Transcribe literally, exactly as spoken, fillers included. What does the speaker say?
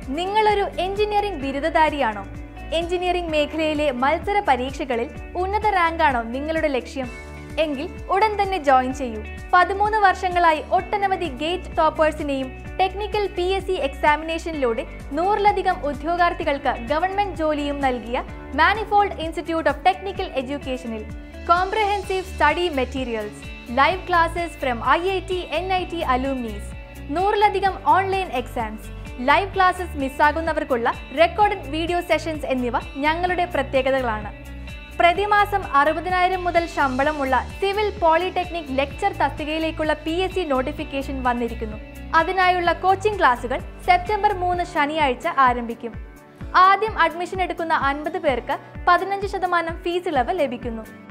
നിങ്ങളൊരു engineering ബിരുദധാരിയാണോ? Engineering മേഖലയിലെ മത്സര പരീക്ഷകളിൽ ഉന്നത റാങ്കാണോ നിങ്ങളുടെ ലക്ഷ്യം? എങ്കിൽ ഉടൻ തന്നെ ജോയിൻ ചെയ്യൂ. പതിമൂന്ന് വർഷങ്ങളായി ഒട്ടനവധി ഗേറ്റ് ടോപ്പേഴ്സിനെയും ടെക്നിക്കൽ പി എസ് സി എക്സാമിനേഷനിലൂടെ നൂറിലധികം ഉദ്യോഗാർത്ഥികൾക്ക് ഗവൺമെന്റ് ജോലിയും നൽകിയ മാനിഫോൾഡ് ഇൻസ്റ്റിറ്റ്യൂട്ട് ഓഫ് ടെക്നിക്കൽ എഡ്യൂക്കേഷനിൽ comprehensive study materials, live classes from I I T N I T alumni, നൂറിലധികം ഓൺലൈൻ എക്സാംസ്, ലൈവ് ക്ലാസ്സസ് മിസ്സാകുന്നവർക്കുള്ള റെക്കോർഡഡ് വീഡിയോ സെഷൻസ് എന്നിവ ഞങ്ങളുടെ പ്രത്യേകതകളാണ്. പ്രതിമാസം അറുപതിനായിരം മുതൽ ശമ്പളമുള്ള സിവിൽ പോളിടെക്നിക് ലെക്ചർ തസ്തികയിലേക്കുള്ള പി എസ് സി നോട്ടിഫിക്കേഷൻ വന്നിരിക്കുന്നു. അതിനായുള്ള കോച്ചിംഗ് ക്ലാസുകൾ സെപ്റ്റംബർ മൂന്ന് ശനിയാഴ്ച ആരംഭിക്കും. ആദ്യം അഡ്മിഷൻ എടുക്കുന്ന അൻപത് പേർക്ക് പതിനഞ്ച് ശതമാനം ഫീസ് ഇളവ് ലഭിക്കുന്നു.